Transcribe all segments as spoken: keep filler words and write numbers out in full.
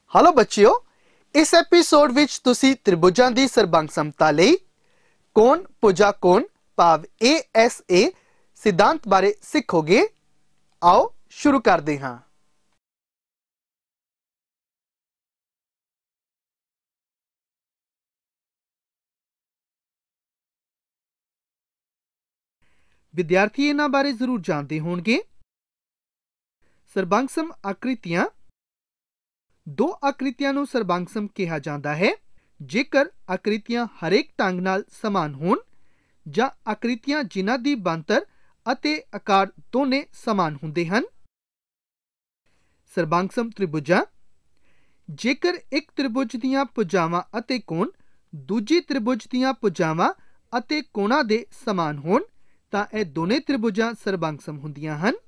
Hello बच्चियों, इस episode विच तुसी त्रिभुजां दी सरबंग समता लई कोण भुजा कोण भाव ए एस ए सिद्धांत बारे सिखोगे। आओ शुरू करते हाँ। विद्यार्थी इन्हां बारे जरूर जानते होंगे। सरबंगसम आकृतियां दो आकृतियां नूं सरबंगसम कहा जाता है जेकर आकृतियां हरेक ढंग नाल समान होण जां आकृतियां जिन्हां दी बनतर अते आकार दोने समान हुंदे हन। सरबंगसम त्रिभुजां जेकर एक त्रिभुज दीयां भुजावां अते कोण दूजी त्रिभुज दीयां भुजावां अते कोणां दे समान होण तां इह दोने त्रिभुजां सरबंगसम हुंदियां हन।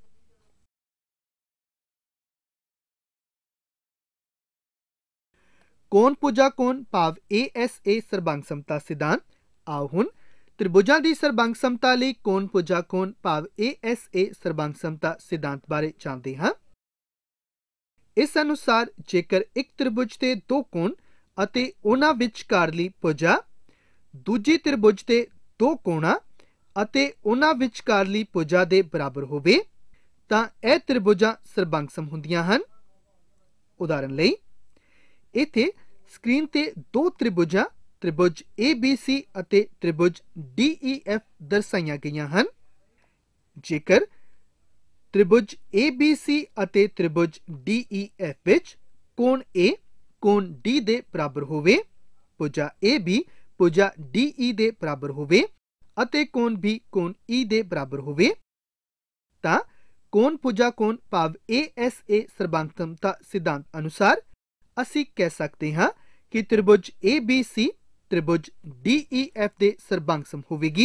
कोण भुजा कोण भाव ए एस ए सरबंगसमता सिद्धांत। आओ हुण त्रिभुजां दी सरबंगसमता लई कोण भुजा कोण भाव ए एस ए सरबंगसमता सिद्धांत बारे जानते हां। इस अनुसार जेकर एक त्रिभुज दे दो कोण अते उन्हां विचकारली भुजा दूजी त्रिभुज दे दो कोणां अते उन्हां विचकारली भुजा दे बराबर होवे तां इह त्रिभुजां सरबंगसम हुंदियां हन। उदाहरण लई इत्थे स्क्रीन ते दो त्रिभुजां त्रिभुज ए बी सी अते त्रिभुज डी ई एफ दर्शाईयां गईयां हन। जेकर त्रिभुज ए बी सी अते त्रिभुज डी ई एफ विच कोण ए कोण डी दे बराबर होवे, भुजा ए बी भुजा डी ई दे बराबर होवे अते कोण बी कोण ई दे बराबर होवे तां कोण भुजा कोण भाव ए एस ए सरबंगसमता सिद्धांत अनुसार असी कह सकते हाँ कि त्रिभुज ए बी सी त्रिभुज डी ई एफ दे सरबंगसम होवेगी।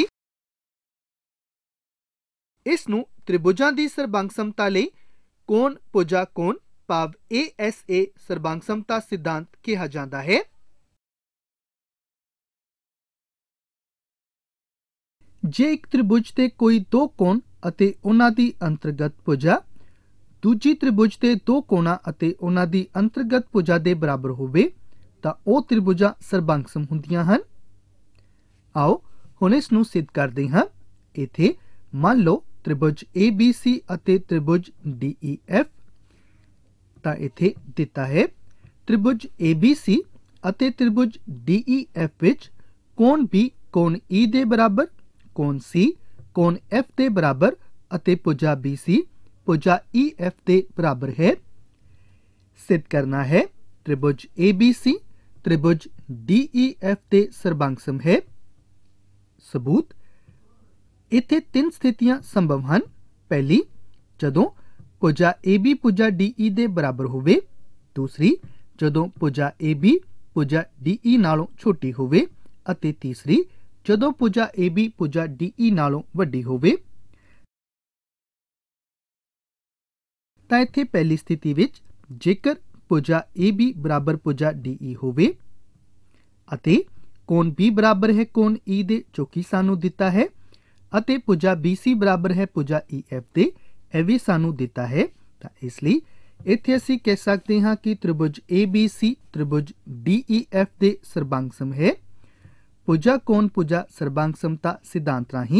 इस नूं त्रिभुजां दी सरबंगसमता लई कोण भुजा कोण भाव ए एस ए सरबंगसमता सिद्धांत कहा जाता है। जे एक त्रिभुज ते कोई दो कोण अते उन्हां दी अंतर्गत भुजा दूजी त्रिभुज दे दो कोणां अते उन्हां दी अंतर्गत भुजा दे बराबर होवे तां ओह त्रिभुजां सरबंगसम हुंदियां हन। आओ हुण इस नूं सिद्ध करदे हां। इत्थे मान लो त्रिभुज ए बी सी अते त्रिभुज डी ई एफ तां इत्थे दिता है त्रिभुज ए बी सी अते त्रिभुज डी ई एफ विच कोण बी कोण ई दे बराबर, कोण सी कोण एफ दे बराबर अते भुजा बी सी भुजा ई एफ दे बराबर है। सिद्ध करना है त्रिभुज ए बी सी त्रिभुज डी ई एफ दे सरबंगसम है। सबूत इत्थे तीन स्थितियां संभव हन। पहली जदों भुजा ए बी भुजा डी ई दे बराबर होवे, दूसरी जदों भुजा ए बी भुजा डी ई नालों छोटी होवे अते तीसरी जदों भुजा ए बी भुजा डी ई नालों वड्डी होवे। तां इत्थे पहली स्थिति विच जेकर भुजा ए बी बराबर भुजा डी ई होवे अते कोण बी बराबर है कोण ई दे जो कि सानू दिता है अते भुजा बी सी बराबर है भुजा ई एफ दे यह भी सानू दिता है तां इसलिए इत्थे असीं कह सकते हां कि त्रिभुज ए बी सी त्रिभुज डी ई एफ दे सरबंगसम है। भुजा कोण भुजा सरबंगसमता सिद्धांत राहीं।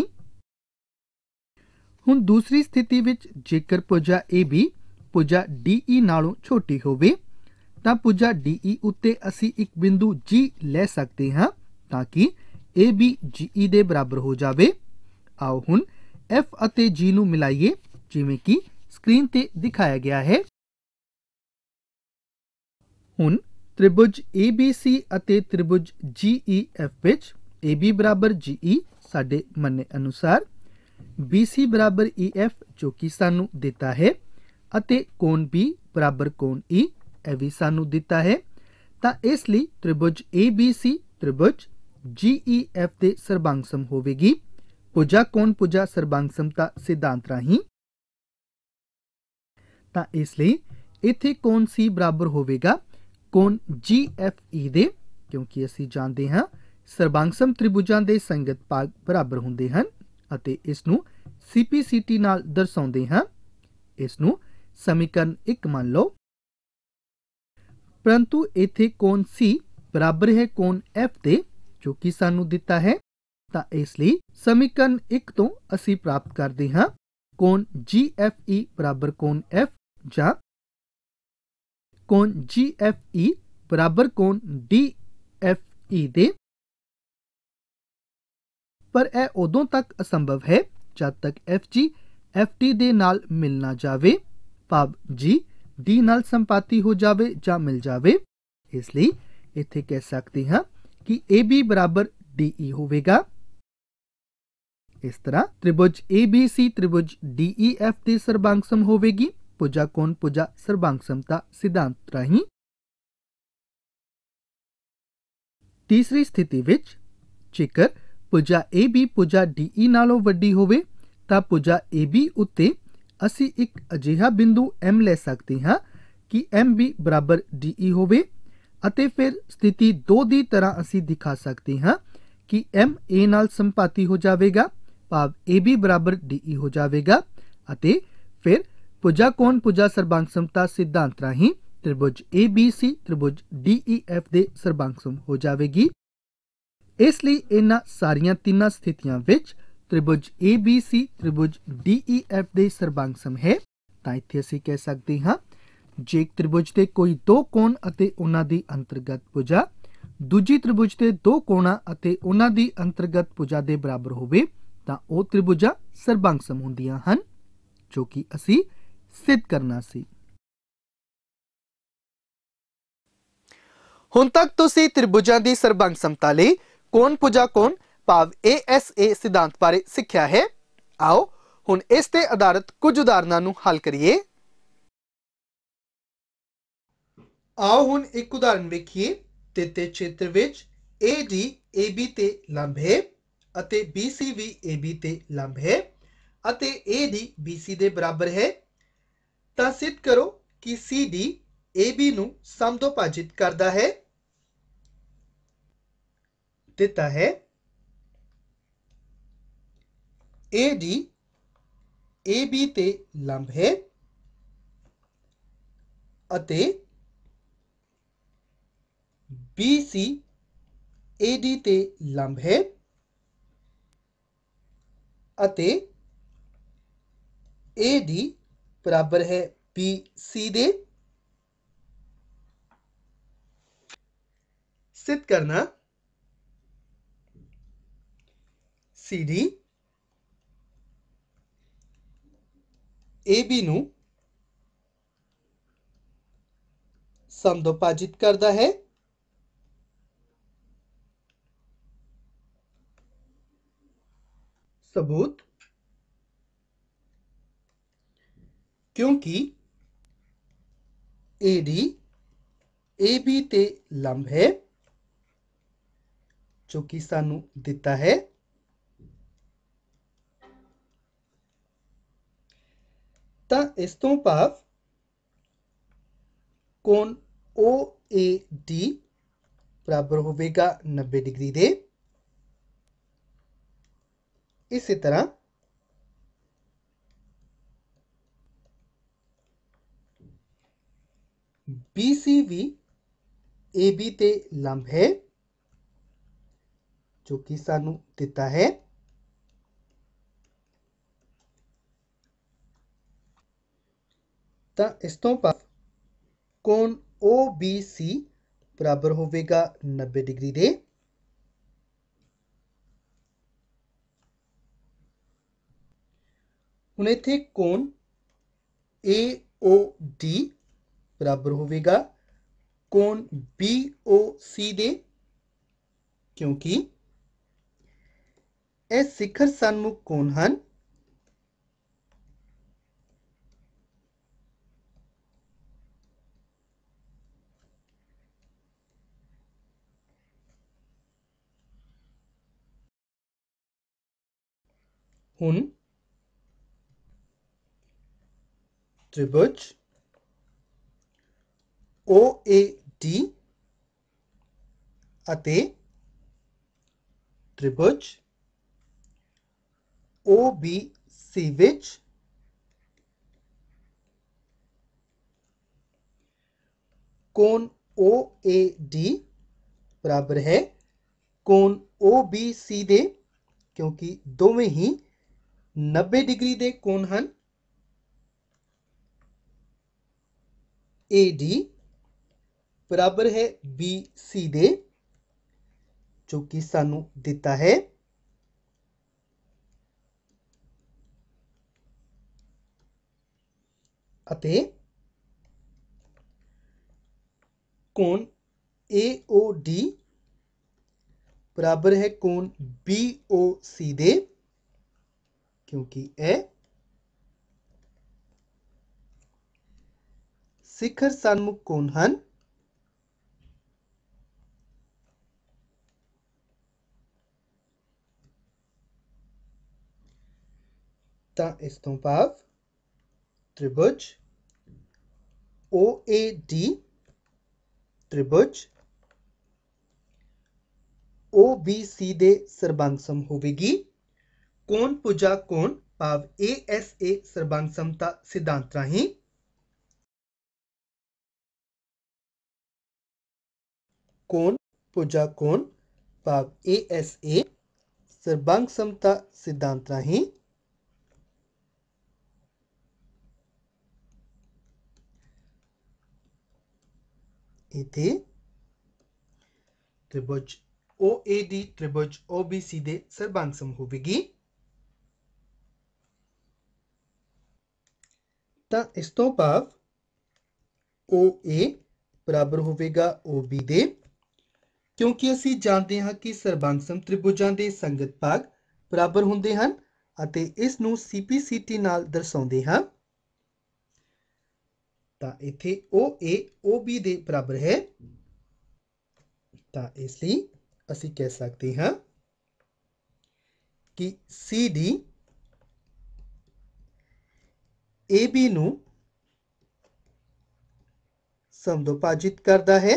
हुण दूसरी स्थिति विच जेकर भुजा ए बी भुजा डी ई नालों छोटी होवे तां भुजा डी ई उत्ते असी एक बिंदु जी ले सकते हां ताकि ए बी जी ई दे बराबर हो जावे। आओ हुण एफ अते जी नूं मिलाइए जिवें कि स्क्रीन ते दिखाया गया है। हुण त्रिभुज ए बी सी अते त्रिभुज जी E F which A B बराबर जी ई साडे मन्ने अनुसार, बी सी बराबर ई एफ जो कि सानू दिता है अते कोण बी बराबर कोण ई यह भी सानू दिता है तां इसलिए त्रिभुज ए बी सी त्रिभुज जी ई एफ दे सरबंगसम होवेगी भुजा कोण भुजा सरबंगसमता सिद्धांत राहीं। तां इसलिए इत्थे कोण सी बराबर होवेगा कोण जी एफ ई दे, क्योंकि असीं जानते हां सरबंगसम त्रिभुजां दे संगत भाग बराबर हुंदे हन अते इस नूं सी पी सी टी नाल दर्शाउंदे हां। इस नूं समीकरण एक मान लो। परंतु इथे कोण सी बराबर है कोण एफ दे जो कि सानू दिता है। ਤਾਂ ਇਸ ਲਈ ਸਮੀਕਰਨ ਇੱਕ ਤੋਂ ਅਸੀਂ ਪ੍ਰਾਪਤ ਕਰਦੇ ਹਾਂ ਕੋਣ ਜੀ ਐਫ ਈ ਬਰਾਬਰ ਕੋਣ ਐਫ ਜਾਂ ਕੋਣ ਜੀ ਐਫ ਈ ਬਰਾਬਰ ਕੋਣ ਡੀ ਐਫ ਈ ਦੇ। ਪਰ ਇਹ ਉਦੋਂ ਤੱਕ ਅਸੰਭਵ ਹੈ ਜਦ ਤੱਕ ਐਫ ਜੀ ਐਫ ਟੀ ਦੇ ਨਾਲ ਮਿਲ ਨਾ ਜਾਵੇ, ਭਾਵ ਜੀ ਡੀ ਨਾਲ ਸੰਪਾਤੀ ਹੋ ਜਾਵੇ ਜਾਂ ਮਿਲ ਜਾਵੇ। ਇਸ ਲਈ ਇੱਥੇ ਕਹਿ ਸਕਦੇ ਹਾਂ ਕਿ ਏ ਬੀ ਬਰਾਬਰ ਡੀ ਈ ਹੋਵੇਗਾ। इस तरह त्रिभुज ए बी सी त्रिभुज डी ई एफ की सर्वांगसम होवेगी भुजा कोण भुजा सर्वांगसमता सिद्धांत राही। तीसरी स्थिति विच जेकर भुजा ए बी भुजा डी ई नालों वड्डी होवे तां भुजा ए बी उत्ते असी एक अजिहा बिंदु एम ले सकते हाँ कि एम भी बराबर डी ई होवे अते फिर स्थिति दो दी तरह असी दिखा सकते हाँ कि एम ए नाल संपाती हो जाएगा, भाव ए बी बराबर डी ई हो जाएगा अते फिर भुजा कोण भुजा सर्वांगसमता सिद्धांत राही त्रिभुज ए बी सी त्रिभुज डी ई एफ दे सर्वांगसम हो जाएगी। इसलिए इन्हां सारियां तीनां स्थितियां विच त्रिभुज ए बी सी त्रिभुज डी ई एफ दे सर्वांगसम है। तां इत्थे असीं कह सकते हां जे त्रिभुज दे कोई दो कोण अते उन्हां दी अंतर्गत भुजा दूजी त्रिभुज दे दो कोणां अते उन्हां दी अंतर्गत भुजा दे बराबर होवे ਤਾਂ ਉਹ ਤ੍ਰਿਭੁਜਾਂ ਸਰਬੰਗਸਮ ਹੁੰਦੀਆਂ ਹਨ ਜੋ ਕਿ ਅਸੀਂ ਸਿੱਧ ਕਰਨਾ ਸੀ। ਹੁਣ ਤੱਕ ਤੁਸੀਂ ਤ੍ਰਿਭੁਜਾਂ ਦੀ ਸਰਬੰਗਸਮਤਾ ਲਈ ਕੋਣ ਭੁਜਾ ਕੋਣ ਭਾਵ ਏ ਐਸ ਏ ਸਿਧਾਂਤ ਬਾਰੇ ਸਿੱਖਿਆ ਹੈ। ਆਓ ਹੁਣ ਇਸ ਤੇ ਆਧਾਰਿਤ ਕੁਝ ਉਦਾਹਰਨਾਂ ਨੂੰ ਹੱਲ ਕਰੀਏ। ਆਓ ਹੁਣ ਇੱਕ ਉਦਾਹਰਨ ਵੇਖੀਏ। ਦਿੱਤੇ ਚਿੱਤਰ ਵਿੱਚ ਏ ਡੀ ਏ ਬੀ ਤੇ ਲੰਬ ਹੈ ਅਤੇ B C we A B ਤੇ ਲੰਬ ਹੈ ਅਤੇ ਏ ਡੀ ਬੀ ਸੀ ਦੇ ਬਰਾਬਰ ਹੈ ਤਾਂ ਸਿੱਧ ਕਰੋ ਕਿ ਸੀ ਡੀ ਏ ਬੀ ਨੂੰ ਸਮਦੋਭਾਜਿਤ ਕਰਦਾ ਹੈ। ਦਿੱਤਾ ਹੈ ਏ ਡੀ ਏ ਬੀ ਤੇ ਲੰਬ ਹੈ ਅਤੇ ਬੀ ਸੀ ਏ ਡੀ ਤੇ ਲੰਬ ਹੈ ਅਤੇ ਏ ਡੀ बराबर है बी सी दे। सिद्ध करना सी डी ए बी नू समदोभाजित करता है। सबूत क्योंकि ए डी ए बी ते लंब है जो कि सानू दिता है तां इस तो भाव कोण ओ ए डी बराबर होवेगा नब्बे डिग्री दे। इसी तरह बी सी भी ए बी ते लंब है जो कि सानू दिता है तां इस तो भाव कोण ओ बी सी बराबर होवेगा नब्बे डिग्री दे। हुण इत्थे कोण ए ओ डी बराबर होवेगा कोण बी ओ सी दे क्योंकि यह शिखर सन्मुख कोण हन। हुण त्रिभुज ओ ए डी अते त्रिभुज ओ बी सी विच कोण ओ ए डी बराबर है कोण ओ बी सी दे, क्योंकि दोवें ही नब्बे डिग्री दे कोण हैं। ए डी बराबर है बी सी दे, जो कि सानू दिता है। अते कोण ए ओ डी बराबर है कोण बी ओ सी दे, क्योंकि यह शिखर सन्मुख कोण हैं। तां इस तो भाव त्रिभुज ओ ए डी त्रिभुज ओ बी सी दे ਸਰਬੰਗ-ਸਮ ਹੋਵੇਗੀ। ਕੋਣ ਭੁਜਾ ਕੋਣ ਭਾਵ ਏ ਐਸ ਏ ਸਰਬੰਗ-ਸਮਤਾ ਸਿਧਾਂਤ ਰਾਹੀਂ ਕੋਣ ਭੁਜਾ ਕੋਣ ਭਾਵ ਏ ਐਸ ਏ ਸਰਬੰਗ-ਸਮਤਾ ਸਿਧਾਂਤ ਰਾਹੀਂ इथे त्रिभुज ओ ए डी त्रिभुज ओ बी सी दे ਸਰਬੰਗ-ਸਮ ਹੋਵੇਗੀ। ਤਾਂ ਇਸ ਤੋਂ ਭਾਵ O A ਬਰਾਬਰ ਹੋਵੇਗਾ O B ਦੇ, ਕਿਉਂਕਿ ਅਸੀਂ ਜਾਣਦੇ ਹਾਂ ਕਿ ਸਰਬੰਗ-ਸਮ ਤ੍ਰਿਭੁਜਾਂ ਦੇ ਸੰਗਤ ਭਾਗ ਬਰਾਬਰ ਹੁੰਦੇ ਹਨ ਅਤੇ ਇਸ ਨੂੰ ਸੀ ਪੀ ਸੀ ਟੀ ਨਾਲ ਦਰਸਾਉਂਦੇ ਹਾਂ। ਤਾਂ ਇੱਥੇ O A O B ਦੇ ਬਰਾਬਰ ਹੈ, ਤਾਂ ਇਸ ਲਈ ਅਸੀਂ ਕਹਿ ਸਕਦੇ ਹਾਂ ਕਿ ਸੀ ਡੀ ए बी ਨੂੰ ਸਮਦੋਭਾਜਿਤ ਕਰਦਾ ਹੈ।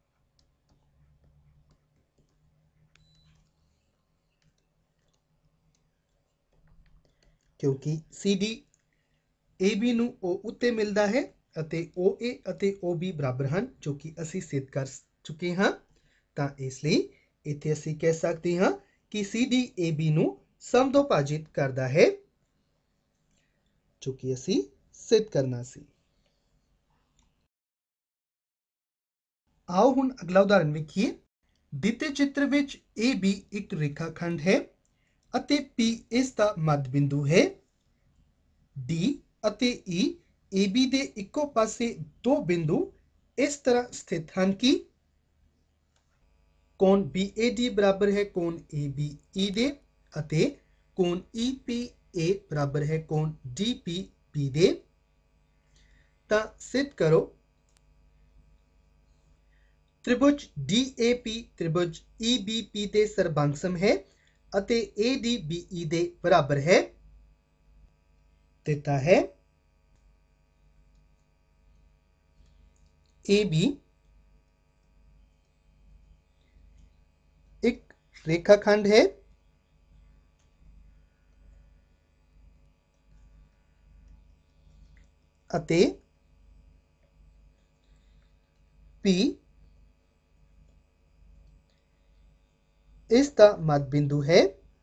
क्योंकि सी डी ए बी ਨੂੰ O ਉੱਤੇ ਮਿਲਦਾ ਹੈ ਅਤੇ O A ਅਤੇ O B ਬਰਾਬਰ ਹਨ, ਜੋ ਕਿ ਅਸੀਂ ਸਿੱਧ ਕਰ ਚੁੱਕੇ ਹਾਂ। ਤਾਂ ਇਸ ਲਈ ਇੱਥੇ ਅਸੀਂ ਕਹਿ ਸਕਦੇ ਹਾਂ ਕਿ C D A B ਨੂੰ ਸਮਦੋਭਾਜਿਤ ਕਰਦਾ ਹੈ, ਜੋ ਕਿ ਅਸੀਂ ਸਿੱਧ ਕਰਨਾ ਸੀ। आओ हुण अगला उदाहरण वेखीए। ਦਿੱਤੇ चित्र ਵਿੱਚ A B ਇੱਕ ਰੇਖਾਖੰਡ ਹੈ ਅਤੇ P ਇਸ ਦਾ ਮੱਧ ਬਿੰਦੂ ਹੈ। D ਅਤੇ E A B ਦੇ ਇੱਕੋ ਪਾਸੇ ਦੋ ਬਿੰਦੂ ਇਸ ਤਰ੍ਹਾਂ ਸਥਿਤ ਹਨ ਕਿ ਕੋਣ B A D ਬਰਾਬਰ ਹੈ ਕੋਣ A B E ਦੇ ਅਤੇ ਕੋਣ E P A ਬਰਾਬਰ ਹੈ ਕੋਣ D P B ਦੇ। ਤਾਂ ਸਿੱਧ ਕਰੋ त्रिभुज D A P त्रिभुज E B P ਦੇ ਸਰਬੰਗ-ਸਮ ਹੈ ਅਤੇ A D B E ਦੇ ਬਰਾਬਰ ਹੈ। ਦਿੱਤਾ ਹੈ A B ਇੱਕ ਰੇਖਾਖੰਡ ਹੈ ਅਤੇ P ਇਸ ਦਾ ਮੱਧ ਬਿੰਦੂ ਹੈ।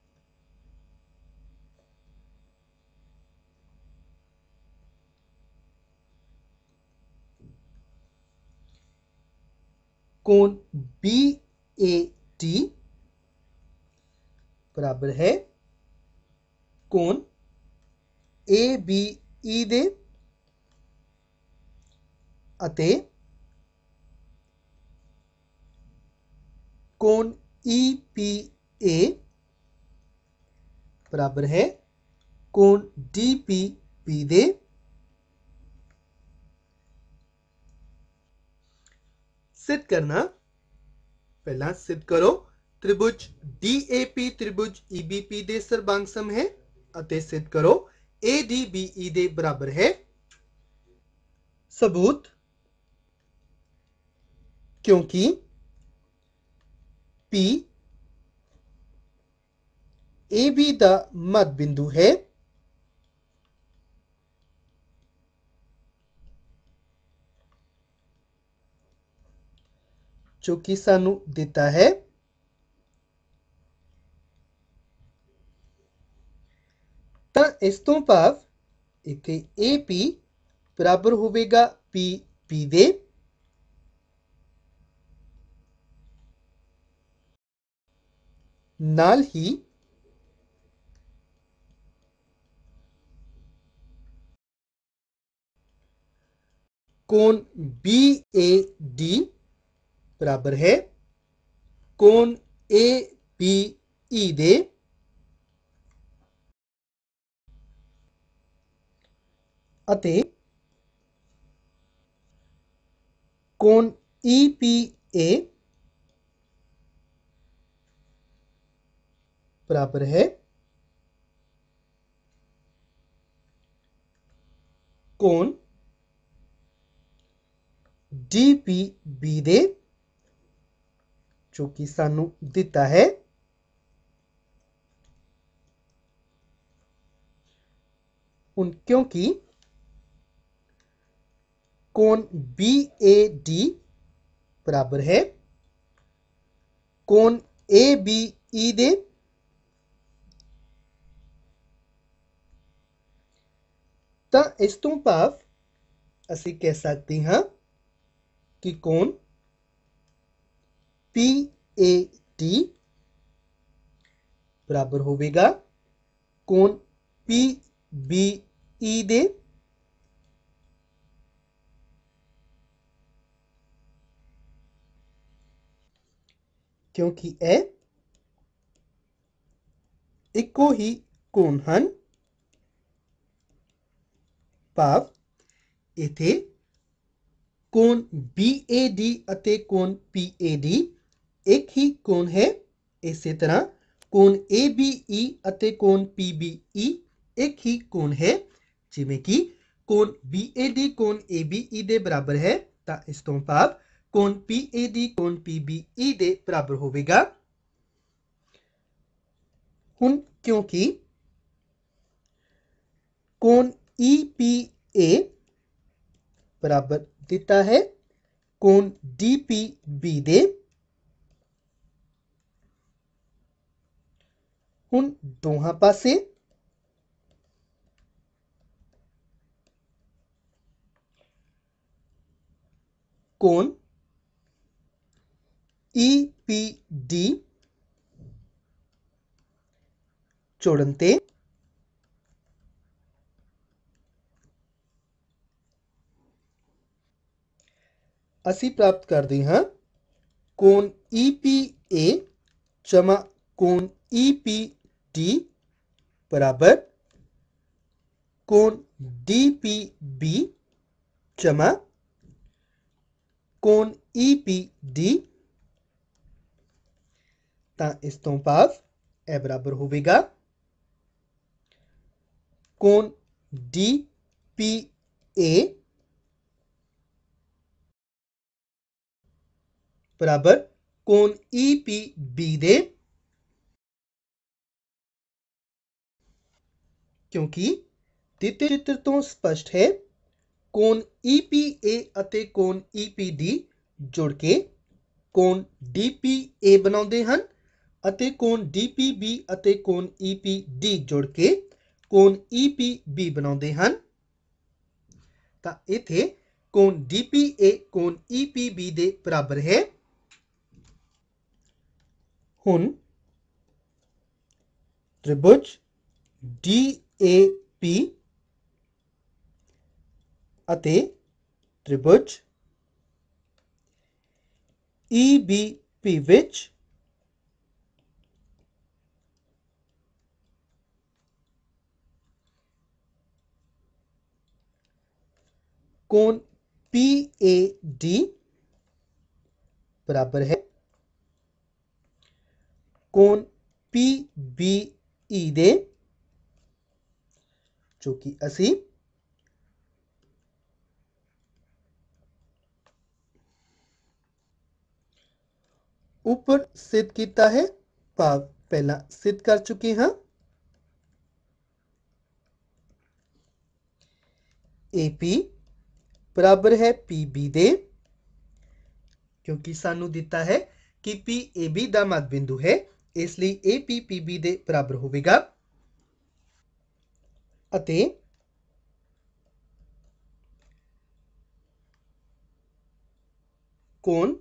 कोण B A D बराबर है कोण A B E दे अते कोण E P A बराबर है कोण D P B दे। सिद्ध करना, पहला सिद्ध करो त्रिभुज D A P त्रिभुज E B P दे ਸਰਬੰਗ-ਸਮ है ਅਤੇ सिद्ध करो A D B E दे बराबर है। सबूत, क्योंकि P A B ਦਾ ਮੱਧ ਬਿੰਦੂ ਹੈ जो कि सानू दिता है। तां इस तों भाव इत्थे ए पी बराबर होवेगा पी बी दे। नाल ही कोण बी ए डी बराबर है कोण ए बी ई दे। अते कोण ई पी ए बराबर है कोण डी पी बी दे, जो कि सानू दिता है। हुण क्योंकि कोण बी ए डी बराबर है कोण ए बी ई दे, तां इस तों भाव असीं कह सकते हां कि कोण पी ए डी बराबर होवेगा कोण पी बी ई दे। क्योंकि ए इक्को ही कोण हन, भाव इथे कोण बी ए डी अते कोण पी ए डी एक ही कोण है। इसी तरह कोण ए बी ई अते कोण पी बी ई एक ही कोण है। जिमें कि कोण बी ए डी कोण ए बी ई दे बराबर है, तां इस तों भाव कोण पी ए डी कोण पी बी ई दे बराबर होवेगा। हुण क्योंकि कोण ई पी ए बराबर दिता है कोण डी पी बी दे। हुण दोहां पासे कोण ई पी डी जोड़न ते असी प्राप्त करते हैं कोण ई पी ए जमा कोण ई पी डी बराबर कोण डी पी बी जमा कोण ई पी डी। तां इस तों भाव ए बराबर होवेगा कोण डी पी ए बराबर कोण ई पी बी दे। क्योंकि दिते चित्र तो स्पष्ट है कोण ई पी ए अते कोण ई पी डी जुड़ के कोण डी पी ए बनाउंदे हन अते कोण डी पी बी अते कोण ई पी डी जुड़ के कोण ई पी बी बनाउंदे हन। तां इथे कोण डी पी ए कोण ई पी बी दे बराबर है। हुण त्रिभुज डी ए पी अते त्रिभुज ई बी पी विच कोण पी ए डी बराबर है कोण पी बी ई दे, जो कि असी ऊपर सिद्ध किया है, भाव पहला सिद्ध कर चुके हैं। ए पी बराबर है पी बी दे। क्योंकि सानू दिता है कि पी ए बी दा मध्य बिंदु है, इसलिए ए पी पी बी दे बराबर होवेगा। अते कोण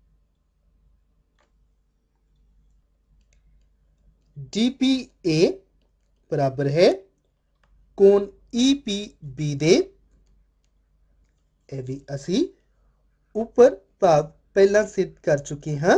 डी पी ए बराबर है कोण ई पी बी दे। ਇਹ ਵੀ ਅਸੀਂ ਉੱਪਰ ਭਾਵ ਪਹਿਲਾਂ ਸਿੱਧ ਕਰ ਚੁੱਕੇ ਹਾਂ।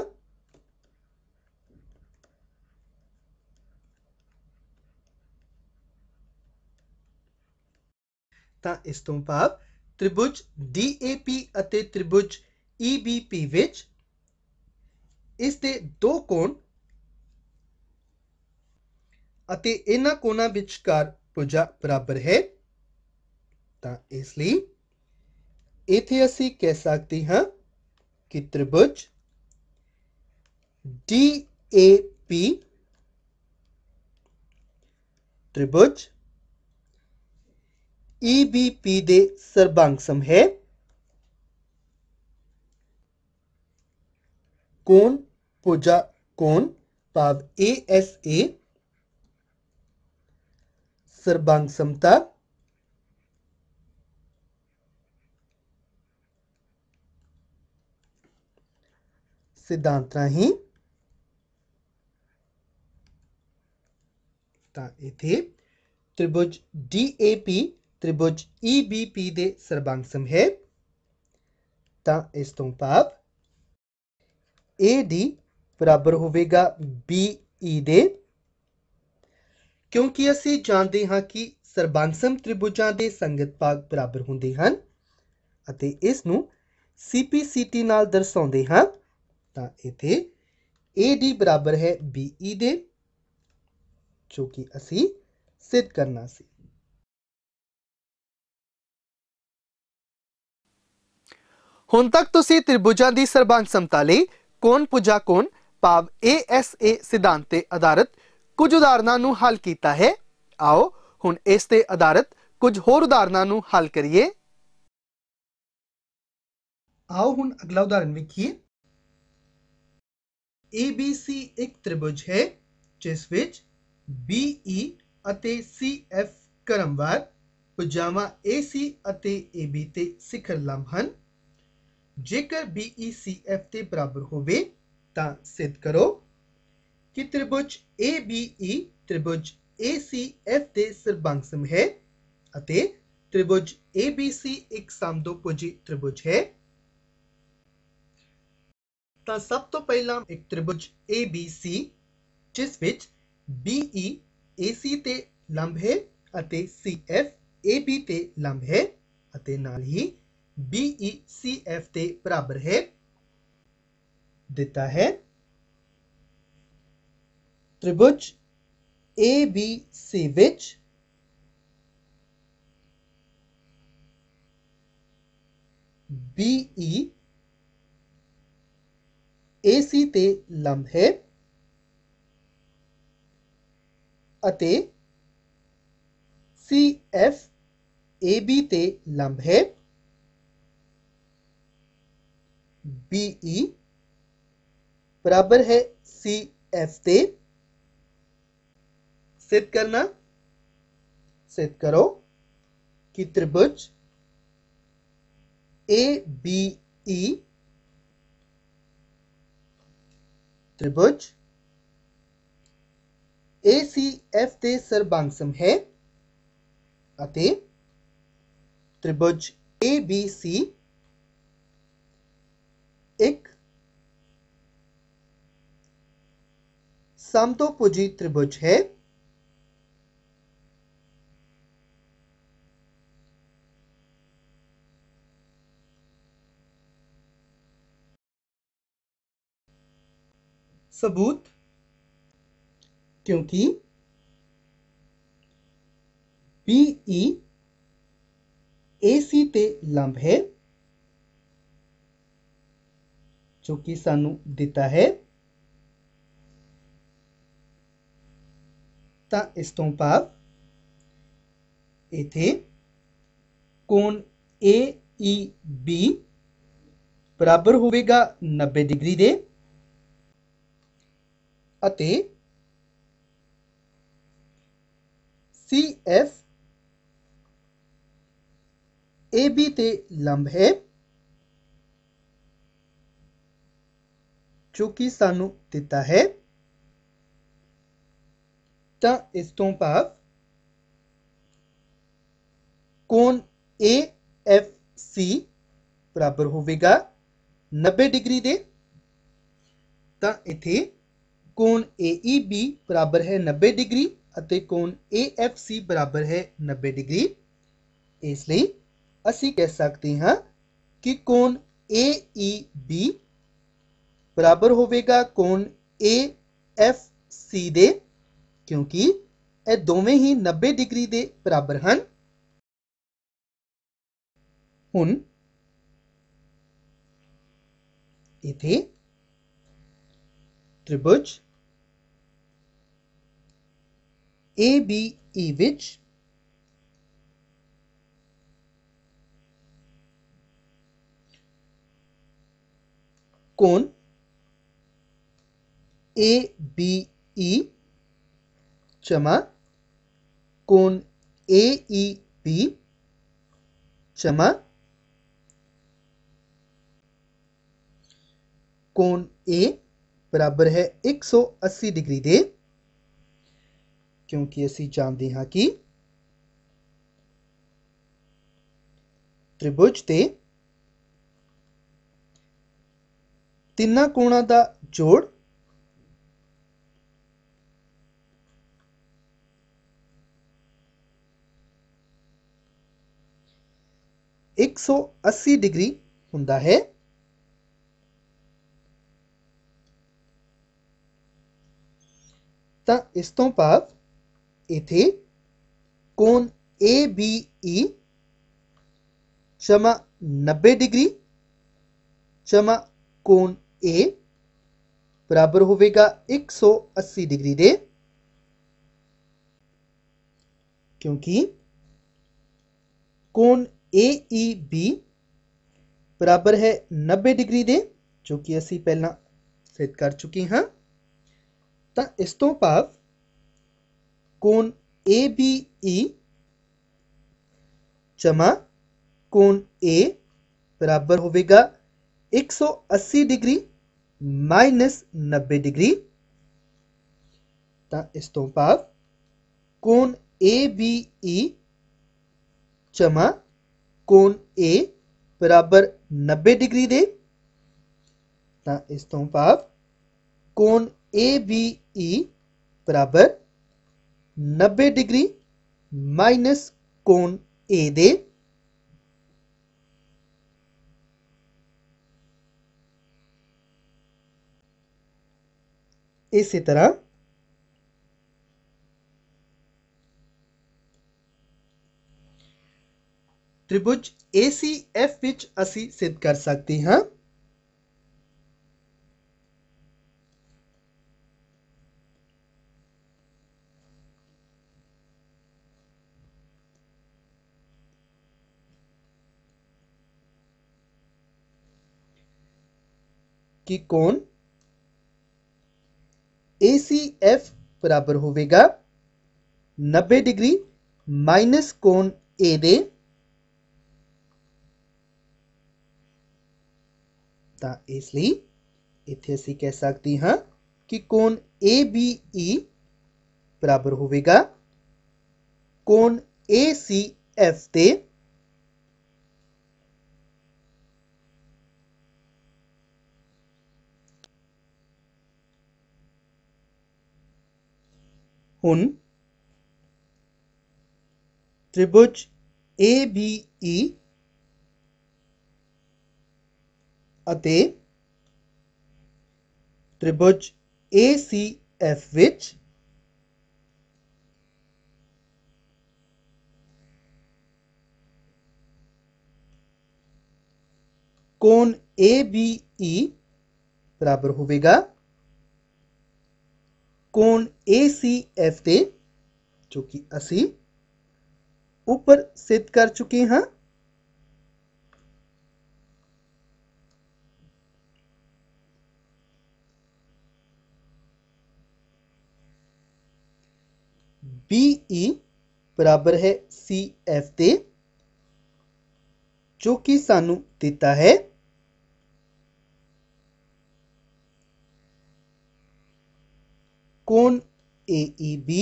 ਤਾਂ ਇਸ ਤੋਂ ਭਾਵ त्रिभुज डी ए पी ਅਤੇ त्रिभुज ई बी पी ਵਿੱਚ ਇਸ ਦੇ ਦੋ ਕੋਣ ਅਤੇ ਇਹਨਾਂ ਕੋਣਾਂ ਵਿਚਕਾਰ ਭੁਜਾ ਬਰਾਬਰ ਹੈ। ਤਾਂ ਇਸ ਲਈ इथे असी कह सकते हैं कि त्रिभुज डी ए पी त्रिभुज ई बी पी दे सर्वांगसम है। कोण भुजा कोण भाव ए एस ए सर्वांगसमता सिद्धांत राही ਤਾਂ इथे त्रिभुज डी ए पी त्रिभुज ई बी पी दे सर्वांगसम है। ਤਾਂ ਇਸ ਤੋਂ ਭਾਵ ए डी बराबर होवेगा बी ई दे, क्योंकि ਅਸੀਂ ਜਾਣਦੇ ਹਾਂ ਕਿ ਸਰਵਾਂਗਸਮ त्रिभुजां ਦੇ ਸੰਗਤ ਭਾਗ ਬਰਾਬਰ ਹੁੰਦੇ ਹਨ ਅਤੇ ਇਸ ਨੂੰ सी पी सी टी ਨਾਲ ਦਰਸਾਉਂਦੇ ਹਾਂ। ਤਾਂ इथे ए डी बराबर है बी ई दे, जो कि असी सिद्ध करना सी। ਹੁਣ ਤੱਕ ਤੁਸੀਂ त्रिभुजां ਦੀ ਸਰਬਾਂਗ ਸਮਤਾ ਲਈ ਕੋਣ ਭੁਜਾ ਕੋਣ ਭਾਵ ए एस ए ਸਿਧਾਂਤ ਤੇ ਆਧਾਰਿਤ ਕੁਝ ਉਦਾਹਰਨਾਂ ਨੂੰ ਹੱਲ ਕੀਤਾ ਹੈ। ਆਓ ਹੁਣ ਇਸ ਤੇ ਆਧਾਰਿਤ ਕੁਝ ਹੋਰ ਉਦਾਹਰਨਾਂ ਨੂੰ ਹੱਲ ਕਰੀਏ। ਆਓ ਹੁਣ ਅਗਲਾ ਉਦਾਹਰਨ ਵੇਖੀਏ। ए बी सी एक त्रिभुज है जिस विच बी ई ਅਤੇ सी एफ क्रमवार ਭੁਜਾਵਾਂ ए सी ਅਤੇ ए बी ਤੇ ਸਿਖਰ ਲੰਬ ਹਨ। ਜੇਕਰ बी ई सी एफ ਦੇ ਬਰਾਬਰ ਹੋਵੇ ਤਾਂ ਸਿੱਧ ਕਰੋ ਕਿ त्रिभुज ए बी ई त्रिभुज ए सी एफ ਦੇ ਸਰਬੰਗਸਮ ਹੈ ਅਤੇ त्रिभुज ए बी सी ਇੱਕ ਸਮਦੋਭੁਜੀ त्रिभुज है। ਤਾਂ ਸਭ ਤੋਂ ਪਹਿਲਾਂ ਇੱਕ त्रिभुज A B C ਜਿਸ ਵਿੱਚ B E A C ਤੇ ਲੰਬ ਹੈ ਅਤੇ C F A B ਤੇ ਲੰਬ ਹੈ ਅਤੇ ਨਾਲ ਹੀ B E C F ਦੇ ਬਰਾਬਰ ਹੈ ਦਿੱਤਾ ਹੈ। त्रिभुज A B C ਵਿੱਚ B E A C ਤੇ ਲੰਬ ਹੈ ਅਤੇ C F A B ਤੇ ਲੰਬ ਹੈ। B E बराबर है C F ਤੇ सिद्ध करना सिद्ध करो कि त्रिभुज A B E त्रिभुज A C F ਦੇ ਸਰਬੰਗਸਮ ਹੈ ਅਤੇ त्रिभुज A B C ਇੱਕ समतोभुजी त्रिभुज है। सबूत क्योंकि बी ई ए सी ते लंब है जो कि सानू दिता है। ਤਾਂ ਇਸ ਤੋਂ ਭਾਵ ਇਥੇ ਕੋਣ A E B बराबर होवेगा नब्बे डिग्री दे अते सी एफ ए बी ते लंब है जो कि सानू दिता है। तां इस तों भाव कोण ए एफ सी बराबर होवेगा नब्बे डिग्री दे। तां इथे कोण ए ई बी बराबर है नब्बे डिग्री अते कोण ए एफ सी बराबर है नब्बे डिग्री। इसलिए असी कह सकते हैं कि कोण ए ई बी बराबर होवेगा कोण ए एफ सी दे क्योंकि ये दोवें ही नब्बे डिग्री दे बराबर हैं। हुण इथे त्रिभुज ए बी ई विच कोण ए बी ई जमा कोण ए ई बी जमा कोण ए बराबर है एक सौ अस्सी डिग्री दे क्योंकि असी जानते हैं कि त्रिभुज के तिना कोणों का जोड़ एक सौ अस्सी डिग्री हुंदा है। तां इस तों भाव इथे कोण ए बी ई जमा नब्बे डिग्री जमा कोण ए बराबर होवेगा एक सौ अस्सी डिग्री दे क्योंकि कोण ए ई बी बराबर है नब्बे डिग्री दे जो कि असी पहला सिद्ध कर चुके हैं। तां इस तों भाव कोण ए बी ई जमा कोण ए बराबर होवेगा एक सौ अस्सी डिग्री माइनस नब्बे डिग्री। तां इस तों भाव कोण ए बी ई जमा कोण ए बराबर नब्बे डिग्री दे तां इस तों भाव कोण ए बी ई बराबर नब्बे डिग्री माइनस कोण ए दे। इसी तरह त्रिभुज ए सी एफ विच असी सिद्ध कर सकते हैं कि कोण ए सी एफ बराबर होवेगा नब्बे डिग्री माइनस कोण ए दे तां इसलिए इत्थे असी कह सकते हैं कि कोण ए बी ई बराबर होवेगा कोण ए सी एफ दे। हुण त्रिभुज ए बी ई अते त्रिभुज ए सी एफ विच कोण ए बी ई बराबर होवेगा कोण ए सी एफ दे जो कि असी ऊपर सिद्ध कर चुके हैं। बी ई बराबर है सी एफ दे, जो कि सानू दिता है कोण ए ई बी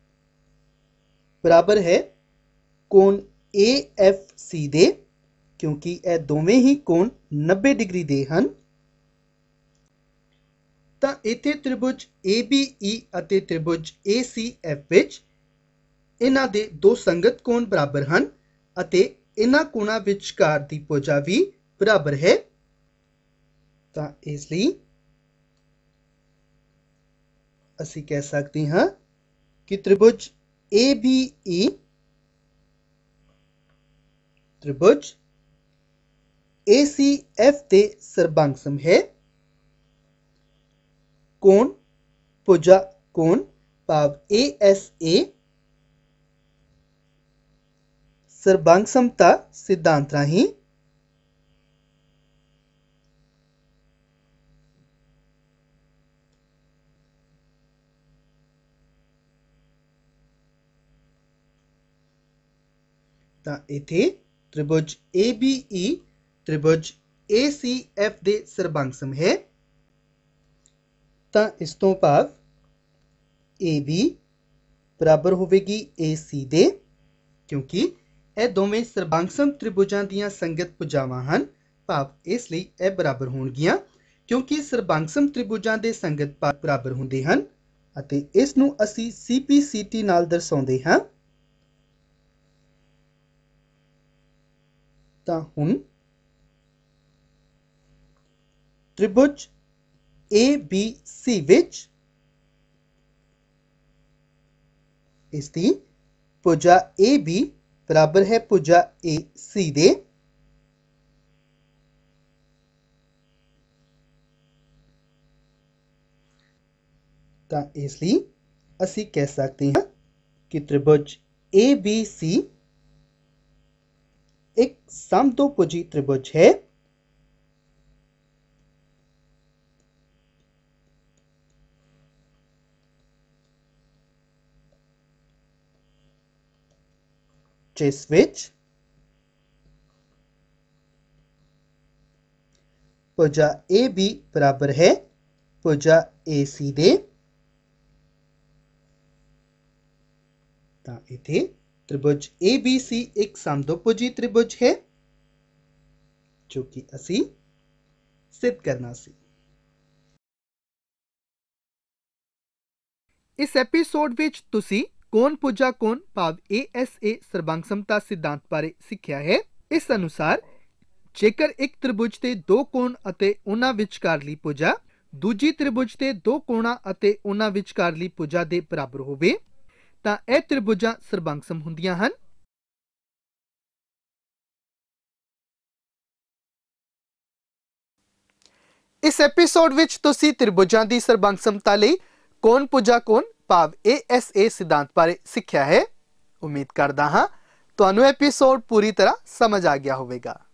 बराबर है कोण ए एफ सी दे, क्योंकि यह दोवें ही कोण नब्बे डिग्री दे हन। ਤਾਂ ਇੱਥੇ त्रिभुज ए बी ई ਅਤੇ त्रिभुज ए सी एफ ਵਿੱਚ ਇਹਨਾਂ ਦੇ ਦੋ ਸੰਗਤ ਕੋਣ ਬਰਾਬਰ ਹਨ ਅਤੇ ਇਹਨਾਂ ਕੋਣਾਂ ਵਿਚਕਾਰ ਦੀ ਭੁਜਾ ਵੀ ਬਰਾਬਰ ਹੈ। ਤਾਂ ਇਸ ਲਈ ਅਸੀਂ ਕਹਿ ਸਕਦੇ ਹਾਂ ਕਿ त्रिभुज ए बी ई त्रिभुज ए सी एफ ਦੇ ਸਰਬੰਗ ਹੈ। कोण भुजा कोण भाव ए एस ए ਸਰਬੰਗ ਸਮਤਾ सिद्धांत राही ਤਾਂ इथे त्रिभुज ए बी ई त्रिभुज ए सी एफ ਦੇ ਸਰਬੰਗ ਸਮ ਹੈ। ਤਾਂ ਇਸ ਤੋਂ ਭਾਵ ए बी बराबर होवेगी ए सी ਦੇ, क्योंकि ਇਹ ਦੋਵੇਂ ਸਰਬੰਗਸਮ त्रिभुजां ਦੀਆਂ ਸੰਗਤ ਭੁਜਾਵਾਂ ਹਨ। ਭਾਵ ਇਸ ਲਈ ਇਹ ਬਰਾਬਰ ਹੋਣਗੀਆਂ, ਕਿਉਂਕਿ ਸਰਬੰਗਸਮ त्रिभुजां ਦੇ ਸੰਗਤ ਭਾਗ ਬਰਾਬਰ ਹੁੰਦੇ ਹਨ ਅਤੇ ਇਸ ਨੂੰ ਅਸੀਂ ਸੀ ਪੀ ਸੀ ਟੀ ਨਾਲ ਦਰਸਾਉਂਦੇ ਹਾਂ। ਤਾਂ ਹੁਣ त्रिभुज ए बी सी विच इसकी भुजा ए बी बराबर है भुजा ए सी दे। ਤਾਂ ਇਸ ਲਈ ਅਸੀਂ ਕਹਿ ਸਕਦੇ ਹਾਂ ਕਿ त्रिभुज ए बी सी एक समदोभुजी त्रिभुज है जिस विच भुजा ए बी बराबर है भुजा ए सी दे। ਤਾਂ इथे त्रिभुज ए बी सी एक समदोभुजी त्रिभुज है, जो कि असी सिद्ध करना सी। इस एपीसोड विच तुसी कोण भुजा कोण भाव ए एस ए ਸਰਬੰਗ ਸਮਤਾ सिद्धांत बारे सिक्ख्या है। इस अनुसार जेकर एक त्रिभुज ਦੇ ਦੋ ਕੋਣ ਅਤੇ ਉਹਨਾਂ ਵਿਚਕਾਰਲੀ ਭੁਜਾ ਦੂਜੀ त्रिभुज ਦੇ ਦੋ ਕੋਣਾਂ ਅਤੇ ਉਹਨਾਂ ਵਿਚਕਾਰਲੀ ਭੁਜਾ ਦੇ ਬਰਾਬਰ ਹੋਵੇ ਤਾਂ ਇਹ त्रिभुजां ਸਰਬੰਗਸਮ ਹੁੰਦੀਆਂ ਹਨ। इस एपीसोड विच तुसी त्रिभुजां दी ਸਰਬੰਗ ਸਮਤਾ ਲਈ कोण भुजा कोण भाव ए एस ए सिद्धांत बारे सिक्ख्या है। उम्मीद करदा हां तुहानू एपीसोड पूरी तरह समझ आ गया होवेगा।